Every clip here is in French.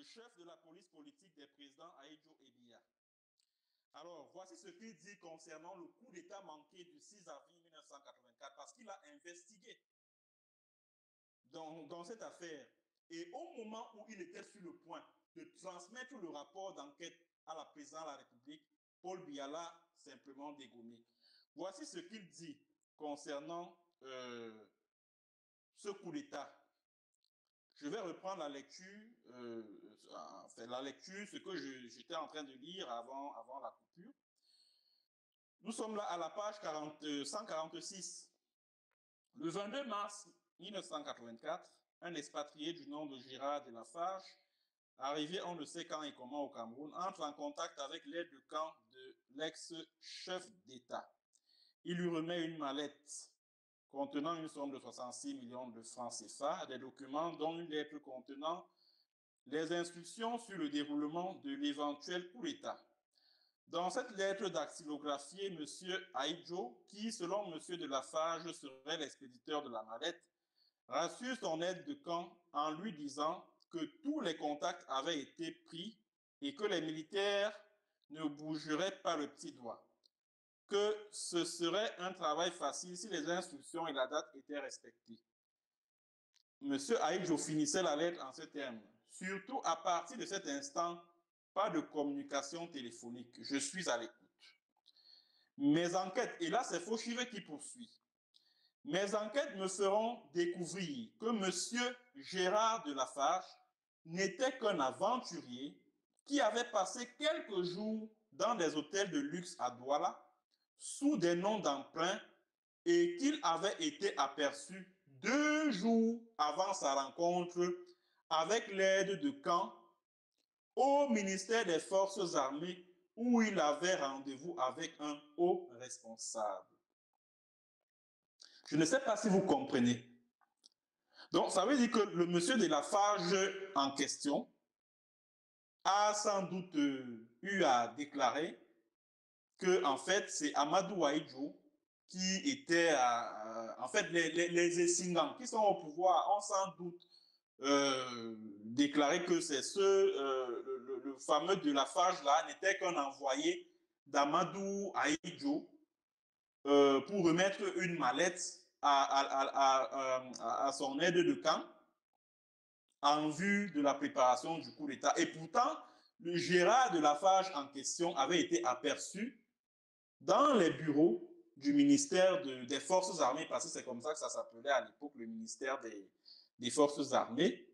le chef de la police politique des présidents Ahidjo Ebiya. Alors, voici ce qu'il dit concernant le coup d'État manqué du 6 avril 1984, parce qu'il a investigué dans cette affaire. Et au moment où il était sur le point de transmettre le rapport d'enquête à la présidente de la République, Paul Biya l'a simplement dégommé. Voici ce qu'il dit concernant ce coup d'État. Je vais reprendre la lecture, ce que j'étais en train de lire avant la coupure. Nous sommes là à la page 146. Le 22 mars 1984, un expatrié du nom de Gérard de Lafarge, arrivé on ne sait quand et comment au Cameroun, entre en contact avec l'aide de camp de l'ex-chef d'État. Il lui remet une mallette contenant une somme de 66 millions de francs CFA, des documents dont une lettre contenant les instructions sur le déroulement de l'éventuel coup d'État. Dans cette lettre dactylographiée, M. Ahidjo, qui selon M. de Lafarge serait l'expéditeur de la mallette, rassure son aide de camp en lui disant que tous les contacts avaient été pris et que les militaires ne bougeraient pas le petit doigt, que ce serait un travail facile si les instructions et la date étaient respectées. M. Ahidjo finissait la lettre en ces termes. Surtout à partir de cet instant, pas de communication téléphonique. Je suis à l'écoute. Mes enquêtes, et là c'est Fauchivet qui poursuit, mes enquêtes me feront découvrir que M. Gérard de Lafarge n'était qu'un aventurier qui avait passé quelques jours dans des hôtels de luxe à Douala sous des noms d'emprunt et qu'il avait été aperçu 2 jours avant sa rencontre avec l'aide de camp au ministère des Forces armées où il avait rendez-vous avec un haut responsable. Je ne sais pas si vous comprenez. Donc, ça veut dire que le monsieur de Lafarge en question a sans doute eu à déclarer que, en fait, c'est Amadou Ahidjo qui était, en fait, les Essingans qui sont au pouvoir ont sans doute déclaré que c'est le fameux de Lafarge là n'était qu'un envoyé d'Amadou Ahidjo pour remettre une mallette à son aide de camp en vue de la préparation du coup d'État. Et pourtant, le Gérard de Lafarge en question avait été aperçu dans les bureaux du ministère des Forces armées, parce que c'est comme ça que ça s'appelait à l'époque, le ministère des Forces armées.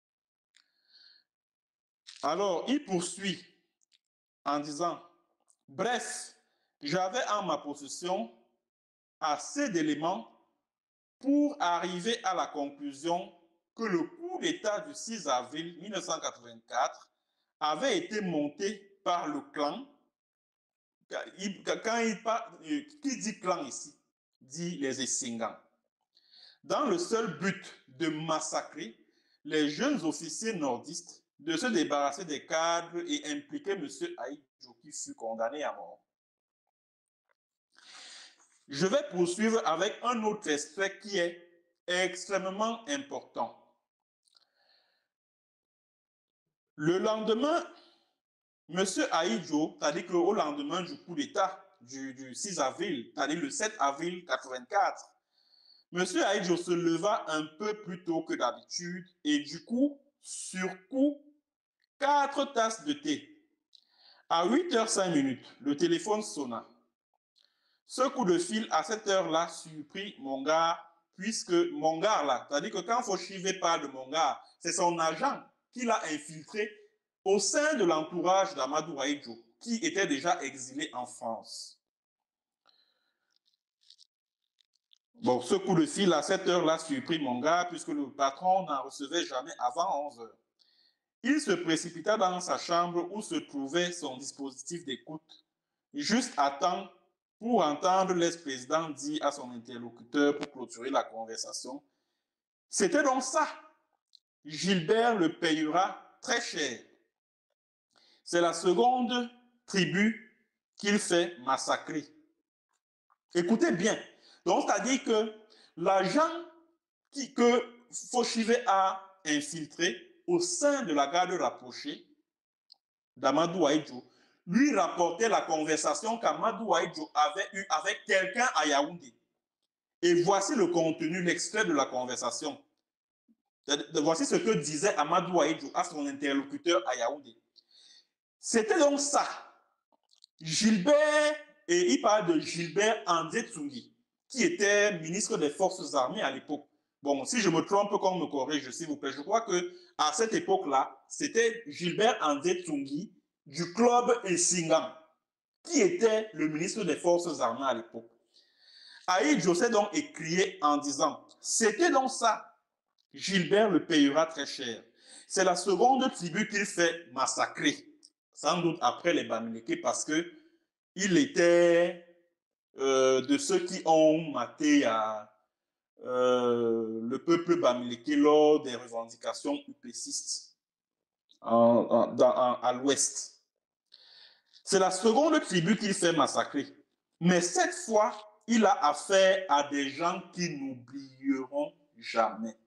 Alors, il poursuit en disant, bref, j'avais en ma possession assez d'éléments pour arriver à la conclusion que le coup d'État du 6 avril 1984 avait été monté par le clan. Quand il parle, qui dit clan ici, dit les Essingans, dans le seul but de massacrer les jeunes officiers nordistes, de se débarrasser des cadres et impliquer M. Ahidjo qui fut condamné à mort. Je vais poursuivre avec un autre aspect qui est extrêmement important. Le lendemain, M. Ahidjo, c'est-à-dire qu'au lendemain du coup d'État du 6 avril, c'est-à-dire le 7 avril 1984, M. Ahidjo se leva un peu plus tôt que d'habitude et du coup, sur coup, 4 tasses de thé. À 8h05, le téléphone sonna. Ce coup de fil à cette heure-là surprit Mongar, puisque Mongar là, c'est-à-dire que quand Fauchivet parle de Mongar, c'est son agent qui l'a infiltré au sein de l'entourage d'Amadou Ahidjo, qui était déjà exilé en France. Bon, ce coup de fil à cette heure-là surprit Mongar, puisque le patron n'en recevait jamais avant 11h. Il se précipita dans sa chambre où se trouvait son dispositif d'écoute, juste à temps pour entendre l'ex-président dire à son interlocuteur pour clôturer la conversation. C'était donc ça. Gilbert le payera très cher. C'est la seconde tribu qu'il fait massacrer. Écoutez bien. Donc, c'est-à-dire que l'agent que Fauchivet a infiltré au sein de la garde rapprochée d'Amadou Ahidjo lui rapportait la conversation qu'Amadou Ahidjo avait eue avec quelqu'un à Yaoundé. Et voici le contenu, l'extrait de la conversation. Voici ce que disait Amadou Ahidjo à son interlocuteur à Yaoundé. C'était donc ça. Gilbert, et il parle de Gilbert André Tsungi, qui était ministre des Forces armées à l'époque. Bon, si je me trompe, qu'on me corrige, s'il vous plaît. Je crois qu'à cette époque-là, c'était Gilbert André Tsungi du club Essingam, qui était le ministre des Forces armées à l'époque. Ahidjo s'est donc écrié en disant « C'était donc ça, Gilbert le payera très cher. C'est la seconde tribu qu'il fait massacrer, sans doute après les Bamileke, parce qu'il était de ceux qui ont maté le peuple Bamileke lors des revendications upécistes à l'ouest. C'est la seconde tribu qu'il fait massacrer. Mais cette fois, il a affaire à des gens qui n'oublieront jamais.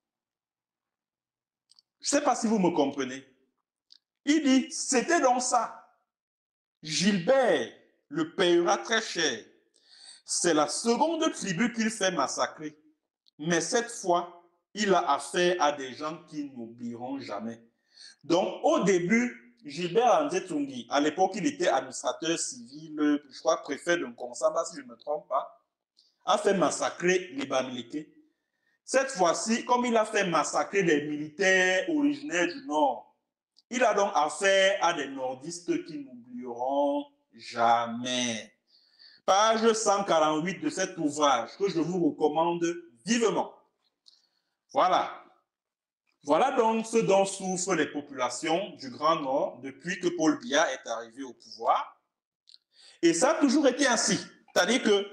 Je ne sais pas si vous me comprenez. Il dit, c'était donc ça. Gilbert le payera très cher. C'est la seconde tribu qu'il fait massacrer. Mais cette fois, il a affaire à des gens qui n'oublieront jamais. Donc, au début, Gilbert André Tsungi, à l'époque, il était administrateur civil, je crois préfet de Nkonsamba, si je ne me trompe pas, a fait massacrer les Bamileke. Cette fois-ci, comme il a fait massacrer des militaires originaires du Nord, il a donc affaire à des nordistes qui n'oublieront jamais. Page 148 de cet ouvrage que je vous recommande vivement. Voilà. Voilà donc ce dont souffrent les populations du Grand Nord depuis que Paul Biya est arrivé au pouvoir. Et ça a toujours été ainsi. C'est-à-dire que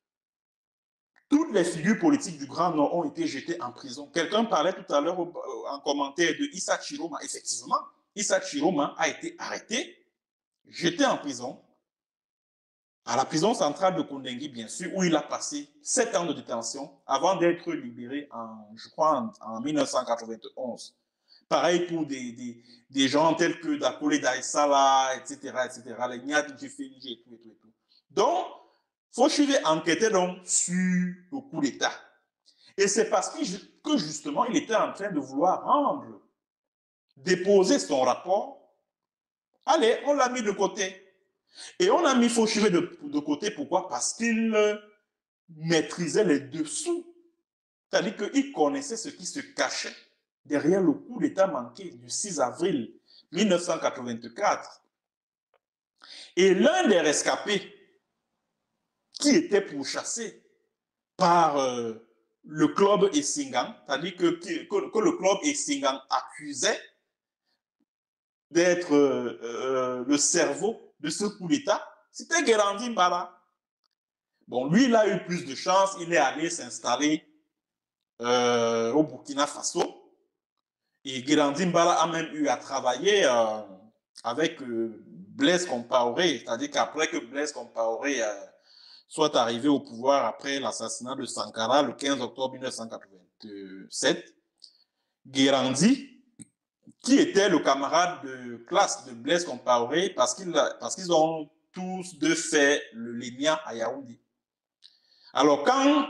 toutes les figures politiques du Grand Nord ont été jetées en prison. Quelqu'un parlait tout à l'heure en commentaire de Issa Chiroma. Effectivement, Issa Chiroma a été arrêté, jeté en prison, à la prison centrale de Kondengui, bien sûr, où il a passé 7 ans de détention avant d'être libéré, je crois, en 1991. Pareil pour des gens tels que Dakole Daïsala, etc., les Niad Djefenji et tout. Donc, Fauchive enquêtait donc sur le coup d'État. Et c'est parce que justement, il était en train de vouloir déposer son rapport. Allez, on l'a mis de côté. Et on a mis Fauchive de côté, pourquoi? Parce qu'il maîtrisait les dessous. C'est-à-dire qu'il connaissait ce qui se cachait derrière le coup d'État manqué du 6 avril 1984. Et l'un des rescapés qui était pourchassé par le club Essingam, c'est-à-dire que le club Essingam accusait d'être le cerveau de ce coup d'État, c'était Guérandi Mbala. Bon, lui, il a eu plus de chance, il est allé s'installer au Burkina Faso. Et Guérandi Mbala a même eu à travailler avec Blaise Compaoré, c'est-à-dire qu'après que Blaise Compaoré soit arrivé au pouvoir après l'assassinat de Sankara le 15 octobre 1987, Guérandi, qui était le camarade de classe de Blaise Compaoré, parce qu'ils ont tous deux fait le Lénia à Yaoundé. Alors, quand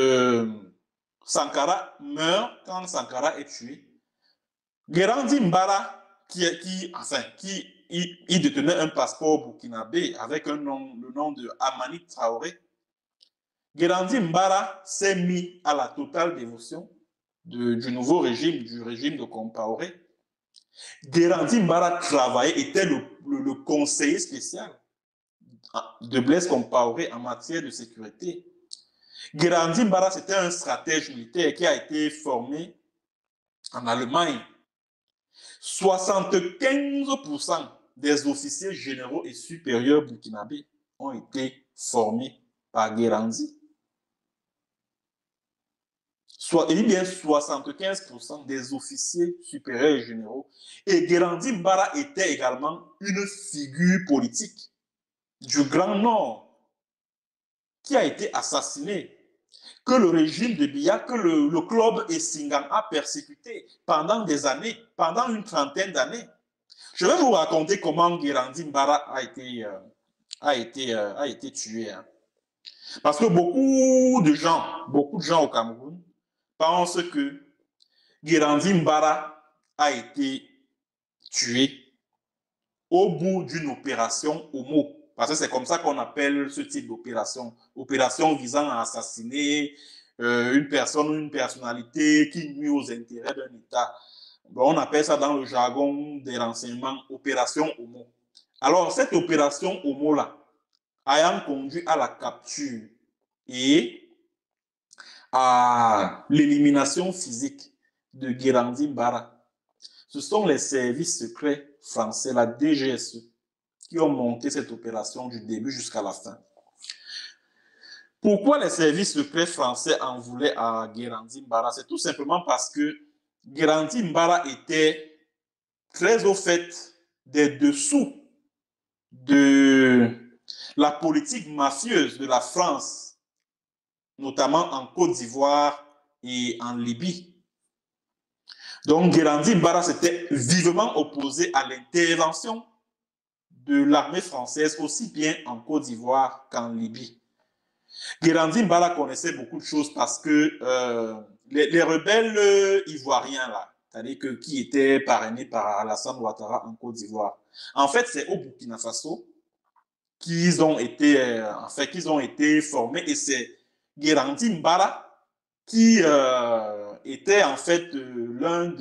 Sankara meurt, quand Sankara est tué, Guérandi Mbala, qui détenait un passeport burkinabé avec le nom de Amani Traoré, Guérandi Mbala s'est mis à la totale dévotion du nouveau régime, du régime de Compaoré. Guérandi Mbala travaillait, était le conseiller spécial de Blaise Compaoré en matière de sécurité. Guérandi Mbala, c'était un stratège militaire qui a été formé en Allemagne. 75% des officiers généraux et supérieurs burkinabés ont été formés par Guérandi. Il y a 75% des officiers supérieurs et généraux. Et Guérandi Mbala était également une figure politique du Grand Nord qui a été assassiné. que le régime de Biya, que le club Essingan a persécuté pendant des années, pendant une trentaine d'années. Je vais vous raconter comment Guérandi Mbara a été tué. Hein. Parce que beaucoup de gens au Cameroun pensent que Guérandi Mbara a été tué au bout d'une opération homo. Parce que c'est comme ça qu'on appelle ce type d'opération. Opération visant à assassiner une personne ou une personnalité qui nuit aux intérêts d'un État. Bon, on appelle ça dans le jargon des renseignements opération homo. Alors, cette opération homo-là, ayant conduit à la capture et à l'élimination physique de Guérandi Mbara, ce sont les services secrets français, la DGSE, qui ont monté cette opération du début jusqu'à la fin. Pourquoi les services secrets français en voulaient à Guérandi Mbara? C'est tout simplement parce que Guérandi Mbara était très au fait des dessous de la politique mafieuse de la France, notamment en Côte d'Ivoire et en Libye. Donc, Guérandi Mbara s'était vivement opposé à l'intervention de l'armée française, aussi bien en Côte d'Ivoire qu'en Libye. Guérandi Mbara connaissait beaucoup de choses parce que les rebelles ivoiriens, là, c'est-à-dire qui étaient parrainés par Alassane Ouattara en Côte d'Ivoire, en fait, c'est au Burkina Faso qu'ils ont été formés, et c'est Guérandi Mbara qui était en fait l'un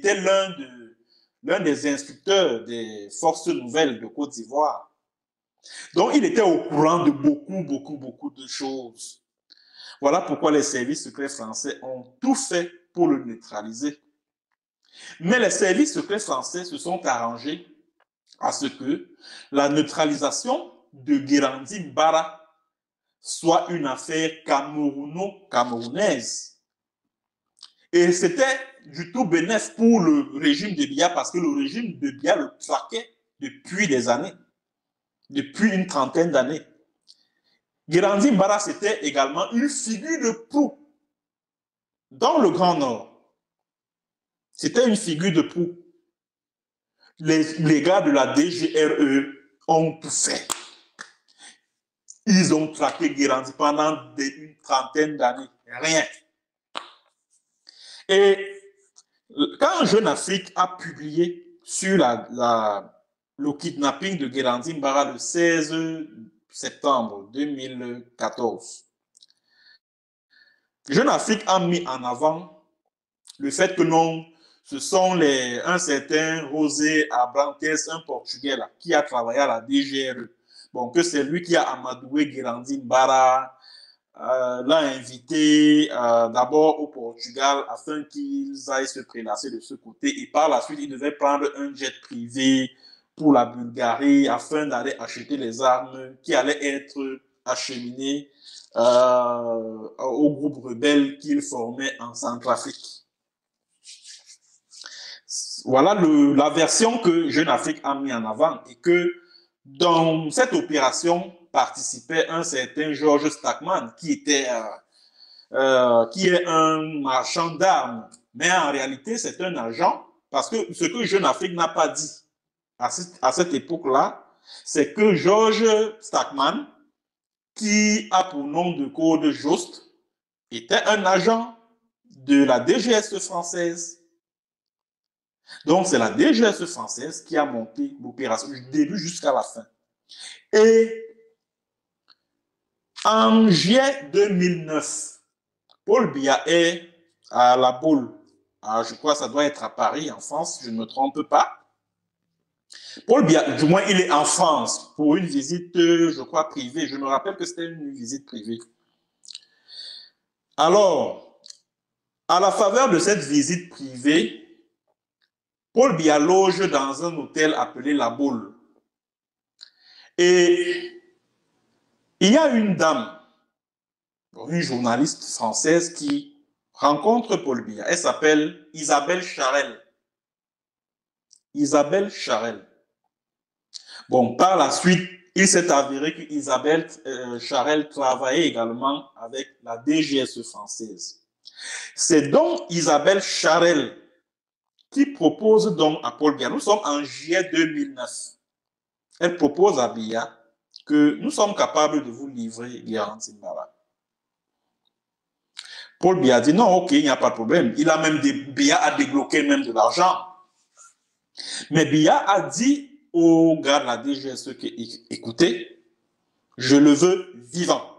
des instructeurs des forces nouvelles de Côte d'Ivoire. Donc, il était au courant de beaucoup de choses. Voilà pourquoi les services secrets français ont tout fait pour le neutraliser. Mais les services secrets français se sont arrangés à ce que la neutralisation de Guérandi Mbara soit une affaire camerounaise. Et c'était du tout bénéfique pour le régime de Biya parce que le régime de Biya le traquait depuis des années, depuis une trentaine d'années. Guérandi Mbara, c'était également une figure de proue dans le Grand Nord. C'était une figure de proue. Les gars de la DGRE ont tout fait. Ils ont traqué Guérandi pendant une trentaine d'années. Rien. Et quand Jeune Afrique a publié sur le kidnapping de Guérandi Mbara le 16 septembre 2014, Jeune Afrique a mis en avant le fait que non, ce sont un certain José Abrantes, un Portugais là, qui a travaillé à la DGRE. Bon, que c'est lui qui a amadoué Guérandi Mbara, l'a invité d'abord au Portugal afin qu'ils aillent se prélasser de ce côté, et par la suite, il devait prendre un jet privé pour la Bulgarie afin d'aller acheter les armes qui allaient être acheminées au groupe rebelle qu'il formait en Centrafrique. Voilà la version que Jeune Afrique a mis en avant, et que dans cette opération participait un certain Georges Stackman qui est un marchand d'armes, mais en réalité c'est un agent, parce que ce que Jeune Afrique n'a pas dit à cette époque-là, c'est que Georges Stackman, qui a pour nom de code Jost, était un agent de la DGSE française. Donc, c'est la DGSE française qui a monté l'opération du début jusqu'à la fin. Et en juillet 2009, Paul Biya est à la Baule. Je crois que ça doit être à Paris, en France, je ne me trompe pas. Paul Biya, du moins, il est en France pour une visite, je crois, privée. Je me rappelle que c'était une visite privée. Alors, à la faveur de cette visite privée, Paul Biya loge dans un hôtel appelé La Baule. Et il y a une dame, une journaliste française qui rencontre Paul Biya. Elle s'appelle Isabelle Charel. Isabelle Charel. Bon, par la suite, il s'est avéré que Isabelle Charel travaillait également avec la DGSE française. C'est donc Isabelle Charel qui propose donc à Paul Biya, nous sommes en juillet 2009, elle propose à Biya que nous sommes capables de vous livrer Guéranti Mbala. Paul Biya dit non, ok, il n'y a pas de problème. Biya a débloqué même de l'argent. Mais Biya a dit au gars de la DGSE que, écoutez, je le veux vivant.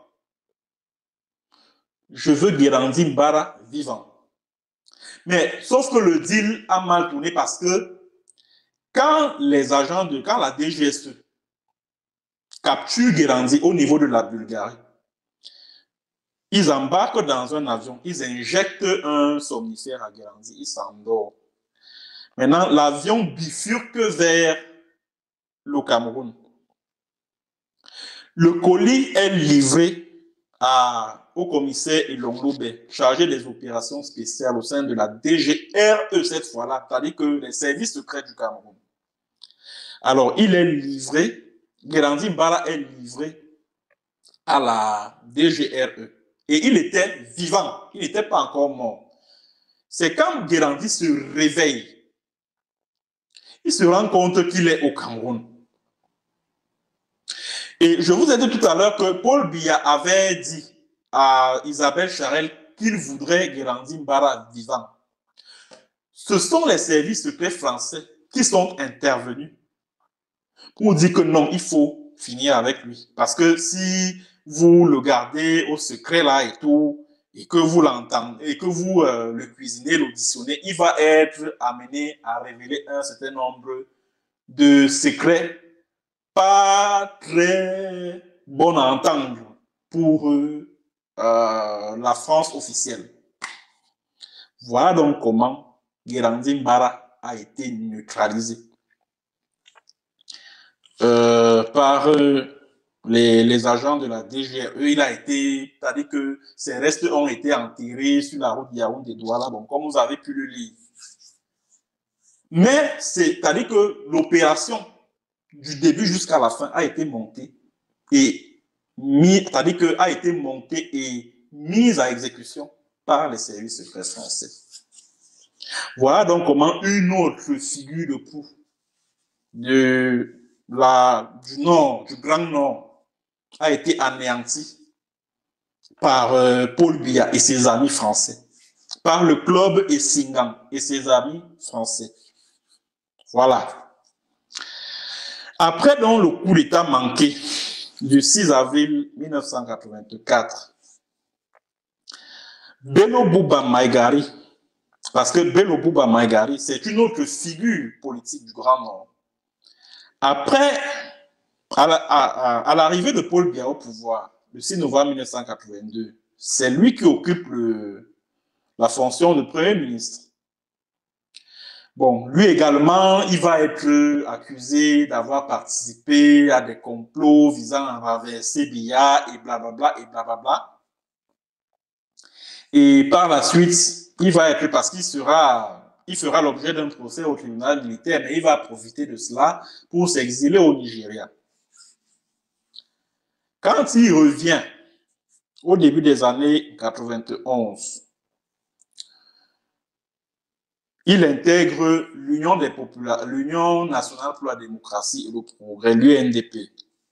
Je veux Guéranti Mbala vivant. Mais sauf que le deal a mal tourné parce que quand la DGSE capture Guéranti au niveau de la Bulgarie, ils embarquent dans un avion, ils injectent un somnifère à Guéranti, il s'endort. Maintenant, l'avion bifurque vers le Cameroun. Le colis est livré au commissaire Elongobe, chargé des opérations spéciales au sein de la DGRE cette fois-là, c'est-à-dire que les services secrets du Cameroun. Alors, il est livré, Guéranti Mbala est livré à la DGRE. Et il était vivant, il n'était pas encore mort. C'est quand Guéranti se réveille, il se rend compte qu'il est au Cameroun. Et je vous ai dit tout à l'heure que Paul Biya avait dit à Isabelle Charel qu'il voudrait Guéranti Mbala vivant. Ce sont les services secrets français qui sont intervenus pour dire que non, il faut finir avec lui. Parce que si vous le gardez au secret là et tout, et que vous l'entendez, et que vous le cuisinez, l'auditionnez, il va être amené à révéler un certain nombre de secrets pas très bons à entendre pour la France officielle. Voilà donc comment Guéranti Mbala a été neutralisé par les agents de la DGRE. Il a été, c'est-à-dire que ses restes ont été enterrés sur la route Yaoundé-Douala, bon, comme vous avez pu le lire. Mais c'est-à-dire que l'opération du début jusqu'à la fin a été montée et c'est-à-dire que a été montée et mise à exécution par les services secrets français. Voilà donc comment une autre figure de proue du Nord, du Grand Nord, a été anéantie par Paul Biya et ses amis français, par le club Essingan et ses amis français. Voilà. Après donc le coup d'État manqué du 6 avril 1984, Bello Bouba Maïgari, parce que Bello Bouba Maïgari, c'est une autre figure politique du Grand Nord. Après, à l'arrivée de Paul Biya au pouvoir, le 6 novembre 1982, c'est lui qui occupe la fonction de Premier ministre. Bon, lui également, il va être accusé d'avoir participé à des complots visant à renverser Biya et blablabla et blablabla. Et par la suite, il va être, parce qu'il fera l'objet d'un procès au tribunal militaire, mais il va profiter de cela pour s'exiler au Nigeria. Quand il revient au début des années 91, il intègre l'Union nationale pour la démocratie et le progrès, l'UNDP.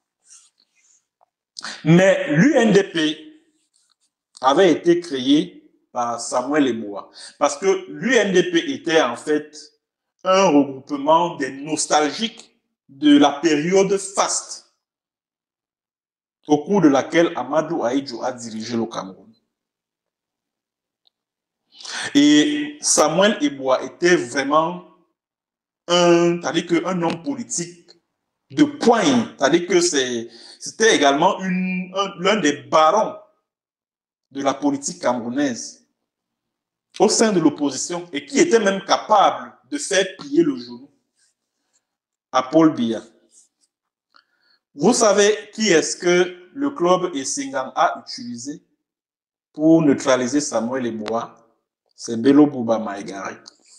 Mais l'UNDP avait été créé par Samuel Eboa, parce que l'UNDP était en fait un regroupement des nostalgiques de la période faste, au cours de laquelle Amadou Ahidjo a dirigé le Cameroun. Et Samuel Eboa était vraiment un homme politique de poigne, c'est-à-dire que c'était également l'un des barons de la politique camerounaise au sein de l'opposition et qui était même capable de faire plier le genou à Paul Biya. Vous savez qui est-ce que le club Essingan a utilisé pour neutraliser Samuel Eboa? C'est Bello Bouba Maïgari.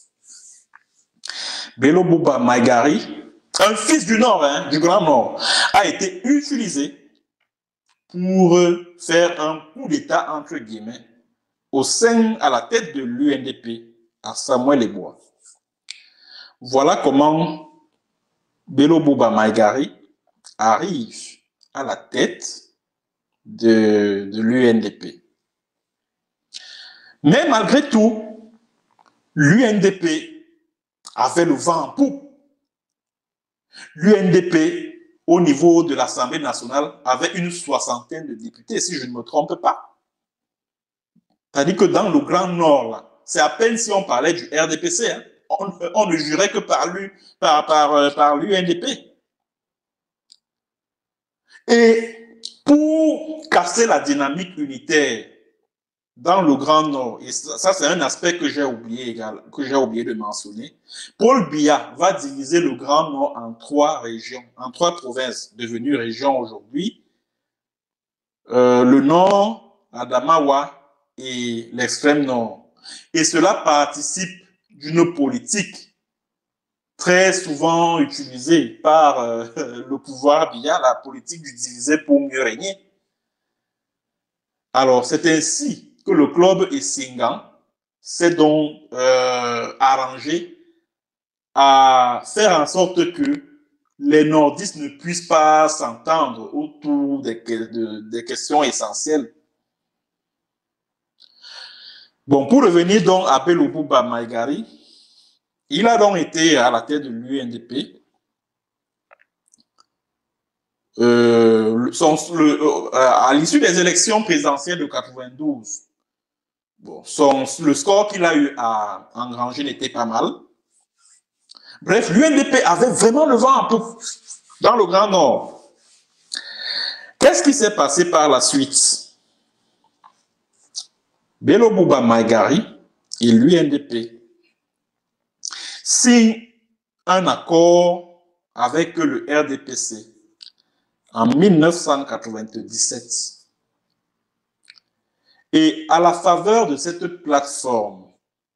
Bello Bouba Maïgari, un fils du Nord, du Grand Nord, a été utilisé pour faire un coup d'État, entre guillemets, au sein, à la tête de l'UNDP, à Samuel Eboa. Voilà comment Bello Bouba Maïgari arrive à la tête de l'UNDP. Mais malgré tout, l'UNDP avait le vent en poupe. L'UNDP, au niveau de l'Assemblée nationale, avait une 60aine de députés, si je ne me trompe pas. C'est-à-dire que dans le Grand Nord, c'est à peine si on parlait du RDPC, hein, on ne jurait que par l'UNDP. Et pour casser la dynamique unitaire dans le Grand Nord, et ça c'est un aspect que j'ai oublié de mentionner, Paul Biya va diviser le Grand Nord en 3 régions, en 3 provinces devenues régions aujourd'hui. Le Nord, Adamawa et l'extrême Nord. Et cela participe d'une politique très souvent utilisée par le pouvoir Biya, la politique du diviser pour mieux régner. Alors, c'est ainsi que le club Essingan s'est donc arrangé à faire en sorte que les nordistes ne puissent pas s'entendre autour des questions essentielles. Bon, pour revenir donc à Bello Bouba Maïgari, il a donc été à la tête de l'UNDP. À l'issue des élections présidentielles de 92, bon, le score qu'il a eu à engranger n'était pas mal. Bref, l'UNDP avait vraiment le vent en poupe dans le Grand Nord. Qu'est-ce qui s'est passé par la suite? Bello Bouba Maïgari et l'UNDP signent un accord avec le RDPC en 1997. Et à la faveur de cette plateforme,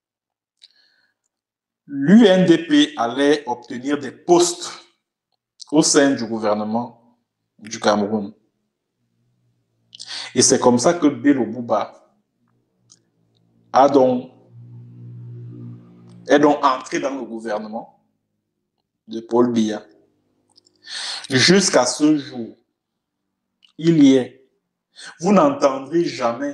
l'UNDP allait obtenir des postes au sein du gouvernement du Cameroun. Et c'est comme ça que Bello Bouba est donc entré dans le gouvernement de Paul Biya. Jusqu'à ce jour, il y est. Vous n'entendrez jamais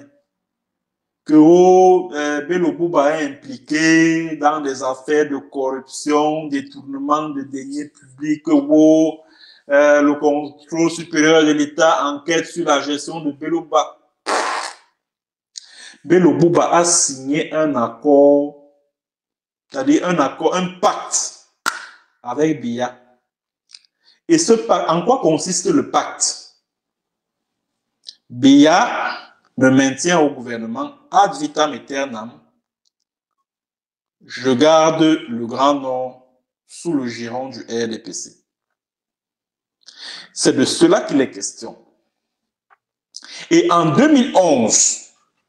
que Bello Bouba est impliqué dans des affaires de corruption, détournement de deniers publics, le contrôle supérieur de l'État enquête sur la gestion de Bello Bouba. Bello Bouba a signé un accord, c'est-à-dire un pacte avec Biya. Et ce pacte, en quoi consiste le pacte? Biya me maintient au gouvernement ad vitam aeternam. Je garde le Grand Nord sous le giron du RDPC. C'est de cela qu'il est question. Et en 2011,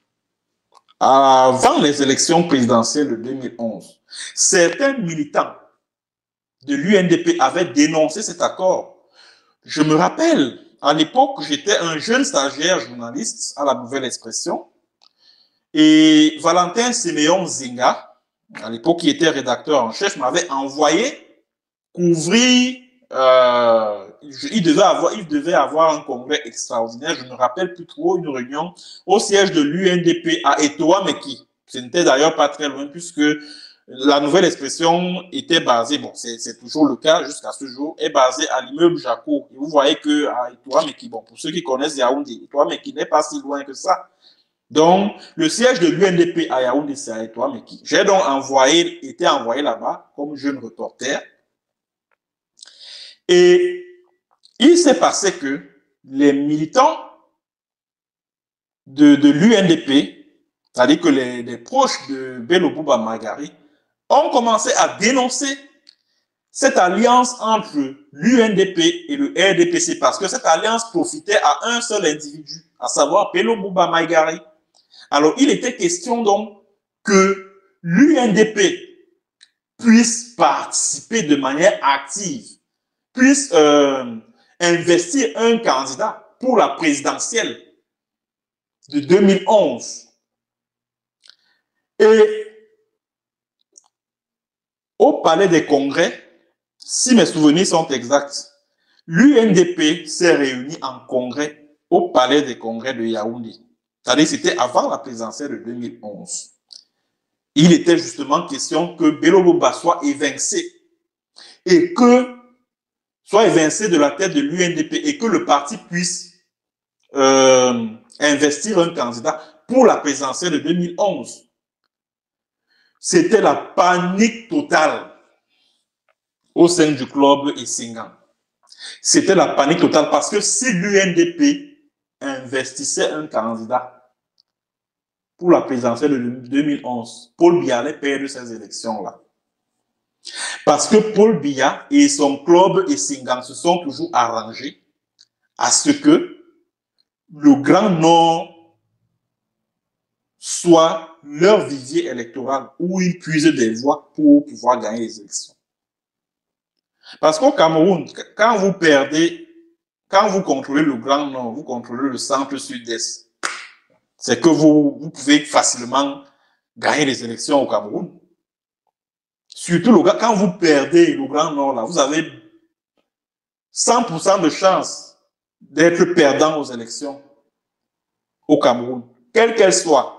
avant les élections présidentielles de 2011, certains militants de l'UNDP avaient dénoncé cet accord. Je me rappelle, à l'époque, j'étais un jeune stagiaire journaliste à la Nouvelle Expression et Valentin Siméon Zinga, à l'époque qui était rédacteur en chef, m'avait envoyé couvrir, il devait avoir un congrès extraordinaire, je ne me rappelle plus trop, une réunion au siège de l'UNDP à Etoa-Meki. Ce n'était d'ailleurs pas très loin puisque la Nouvelle Expression était basée, bon, c'est toujours le cas jusqu'à ce jour, est basée à l'immeuble Jaco. Et vous voyez que à Etoa-Meki, bon, pour ceux qui connaissent Yaoundé, Etoa-Meki n'est pas si loin que ça. Donc, le siège de l'UNDP à Yaoundé, c'est à Etoa-Meki. J'ai donc été envoyé là-bas comme jeune reporter. Et il s'est passé que les militants de l'UNDP, c'est-à-dire que les proches de Bello Bouba Maïgari, ont commencé à dénoncer cette alliance entre l'UNDP et le RDPC parce que cette alliance profitait à un seul individu, à savoir Bello Bouba Maïgari. Alors, il était question donc que l'UNDP puisse participer de manière active, puisse investir un candidat pour la présidentielle de 2011. Et au palais des congrès, si mes souvenirs sont exacts, l'UNDP s'est réunie en congrès au palais des congrès de Yaoundé. C'est-à-dire c'était avant la présidentielle de 2011. Il était justement question que Bello Bouba soit évincé et que soit évincé de la tête de l'UNDP et que le parti puisse investir un candidat pour la présidentielle de 2011. C'était la panique totale au sein du club Essingan. C'était la panique totale parce que si l'UNDP investissait un candidat pour la présidentielle de 2011, Paul Biya allait perdre ces élections-là. Parce que Paul Biya et son club Essingan se sont toujours arrangés à ce que le Grand Nord soit leur vivier électoral où ils puisent des voix pour pouvoir gagner les élections. Parce qu'au Cameroun, quand vous perdez, quand vous contrôlez le Grand Nord, vous contrôlez le centre-sud-est, c'est que vous pouvez facilement gagner les élections au Cameroun. Surtout quand vous perdez le Grand Nord, là, vous avez 100% de chance d'être perdant aux élections au Cameroun, quelle qu'elle soit.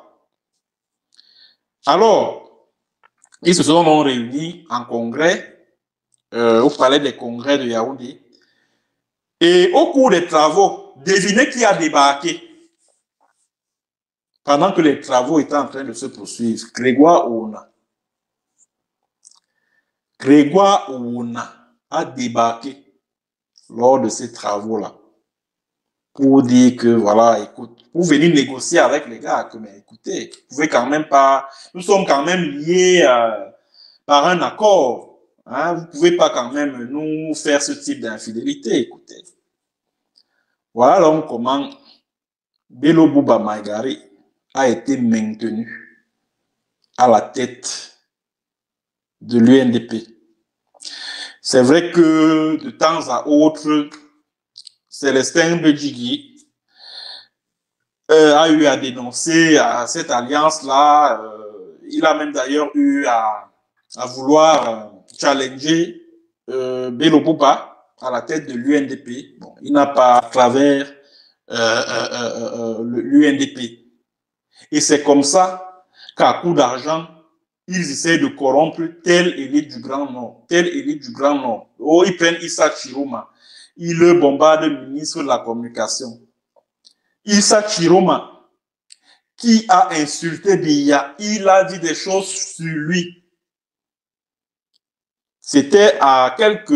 Alors, ils se sont réunis en congrès au palais des congrès de Yaoundé. Et au cours des travaux, devinez qui a débarqué pendant que les travaux étaient en train de se poursuivre. Grégoire Ouna. Grégoire Ouna a débarqué lors de ces travaux-là pour dire que, voilà, écoute, vous venez négocier avec les gars, que, mais écoutez, vous pouvez quand même pas, nous sommes quand même liés par un accord. Hein, vous pouvez pas quand même nous faire ce type d'infidélité, écoutez. Voilà donc comment Bello Bouba Maïgari a été maintenu à la tête de l'UNDP. C'est vrai que de temps à autre, Célestin Bedjigui a eu à dénoncer cette alliance-là. Il a même d'ailleurs eu à vouloir challenger Bello Bouba à la tête de l'UNDP. Bon, il n'a pas à travers l'UNDP. Et c'est comme ça qu'à coup d'argent, ils essaient de corrompre telle élite du Grand Nord, telle élite du Grand Nord. Oh, ils prennent Issa Chiroma, ils le bombardent ministre de la Communication. Issa Chiroma, qui a insulté Biya, il a dit des choses sur lui. C'était à quelques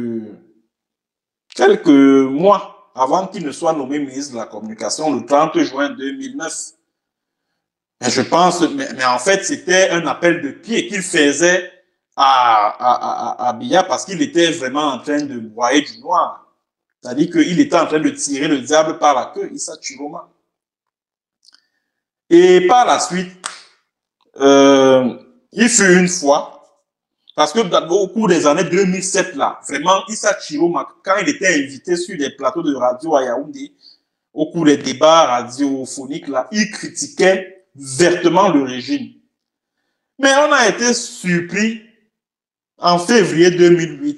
mois avant qu'il ne soit nommé ministre de la Communication, le 30 juin 2009. Et je pense, mais en fait, c'était un appel de pied qu'il faisait à Biya parce qu'il était vraiment en train de broyer du noir. C'est-à-dire qu'il était en train de tirer le diable par la queue, Issa Chiroma. Et par la suite, il fut une fois, parce que au cours des années 2007, là, vraiment, Issa Chiroma, quand il était invité sur des plateaux de radio à Yaoundé, au cours des débats radiophoniques, là, il critiquait vertement le régime. Mais on a été surpris en février 2008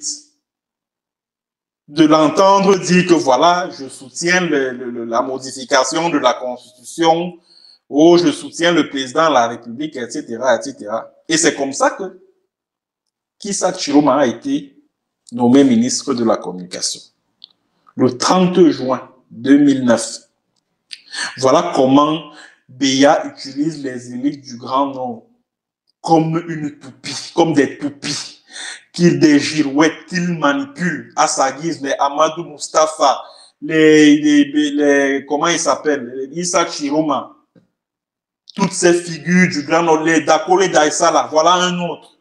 de l'entendre dire que voilà, je soutiens la modification de la Constitution, ou je soutiens le président de la République, etc., etc. Et c'est comme ça que Issa Chiroma a été nommé ministre de la Communication. Le 30 juin 2009. Voilà comment Biya utilise les élites du Grand Nord comme une toupie, comme des toupies, qu'il des girouettes, qu'il manipule à sa guise, les Amadou Mustafa, comment il s'appelle, Issa Chiroma, toutes ces figures du Grand Nord, les Dakole Daïsala, voilà un autre.